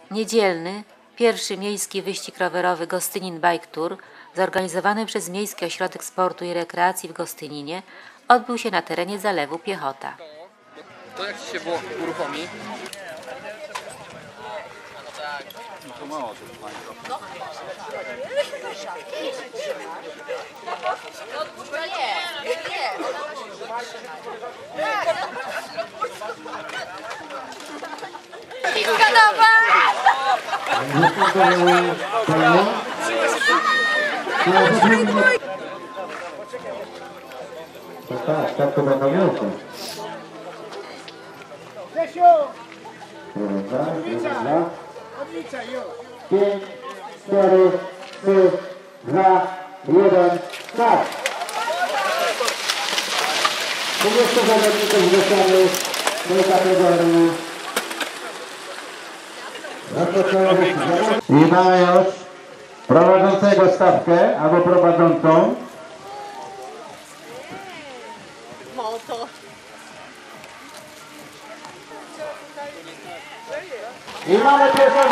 Niedzielny, pierwszy miejski wyścig rowerowy Gostynin Bike Tour, zorganizowany przez Miejski Ośrodek Sportu i Rekreacji w Gostyninie, odbył się na terenie Zalewu Piechota. To jak Ci się uruchomi? To mało Tak to będą wielkie. Odliczaj, 5, 4, 3, 2, 1, start! 20 zawodników zgłoszonych do kategorii. I mamy już prowadzącego stawkę albo prowadzącą. I mamy pierwszą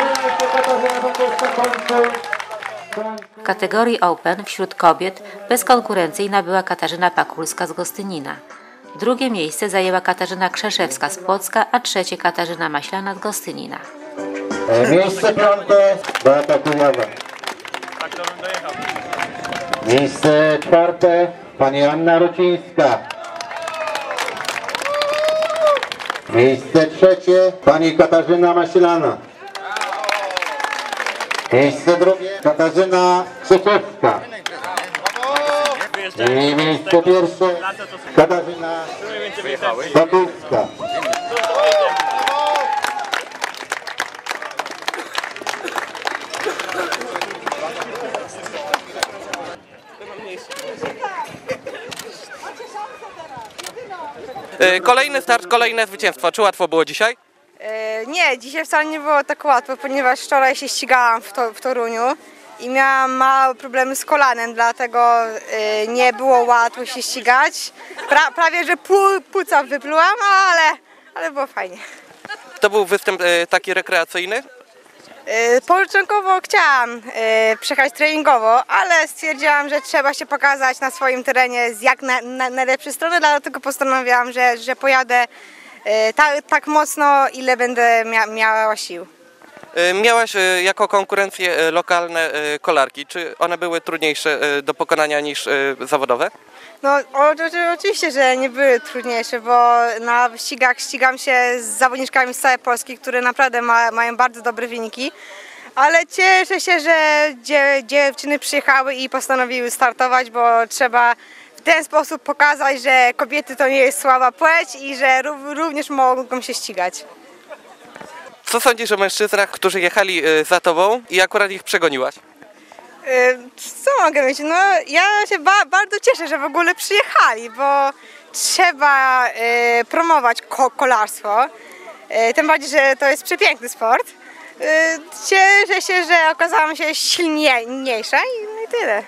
W kategorii Open wśród kobiet bezkonkurencyjna była Katarzyna Pakulska z Gostynina. Drugie miejsce zajęła Katarzyna Krzeszewska z Płocka, a trzecie Katarzyna Maślana z Gostynina. Miejsce piąte Beata Kujawa. Miejsce czwarte pani Anna Rucińska. Miejsce trzecie pani Katarzyna Maślana. Miejsce drugie Katarzyna Krzeszewska. I miejsce pierwsze Katarzyna Pakulska. Kolejny start, kolejne zwycięstwo. Czy łatwo było dzisiaj? Nie, dzisiaj wcale nie było tak łatwo, ponieważ wczoraj się ścigałam w Toruniu i miałam małe problemy z kolanem, dlatego nie było łatwo się ścigać. Prawie, że płuca wyplułam, ale było fajnie. To był występ taki rekreacyjny? Początkowo chciałam przejechać treningowo, ale stwierdziłam, że trzeba się pokazać na swoim terenie z jak najlepszej strony, dlatego postanowiłam, że pojadę tak mocno, ile będę miała sił. Miałaś jako konkurencję lokalne kolarki. Czy one były trudniejsze do pokonania niż zawodowe? No oczywiście, że nie były trudniejsze, bo na wyścigach ścigam się z zawodniczkami z całej Polski, które naprawdę mają bardzo dobre wyniki. Ale cieszę się, że dziewczyny przyjechały i postanowiły startować, bo trzeba w ten sposób pokazać, że kobiety to nie jest słaba płeć i że również mogą się ścigać. Co sądzisz o mężczyznach, którzy jechali za tobą i akurat ich przegoniłaś? Co mogę mieć? No ja się bardzo cieszę, że w ogóle przyjechali, bo trzeba promować kolarstwo, tym bardziej, że to jest przepiękny sport. Cieszę się, że okazałam się silniejsza i tyle.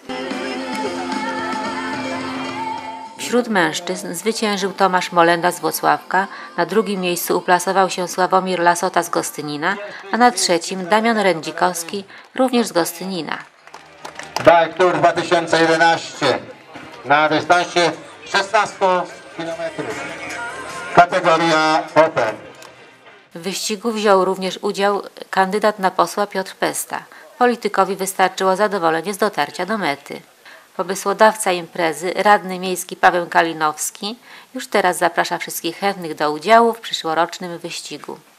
Wśród mężczyzn zwyciężył Tomasz Molenda z Włocławka, na drugim miejscu uplasował się Sławomir Lasota z Gostynina, a na trzecim Damian Rędzikowski, również z Gostynina. Bike Tour 2011 na dystansie 16 km. Kategoria Open. W wyścigu wziął również udział kandydat na posła Piotr Pesta. Politykowi wystarczyło zadowolenie z dotarcia do mety. Pomysłodawca imprezy, radny miejski Paweł Kalinowski, już teraz zaprasza wszystkich chętnych do udziału w przyszłorocznym wyścigu.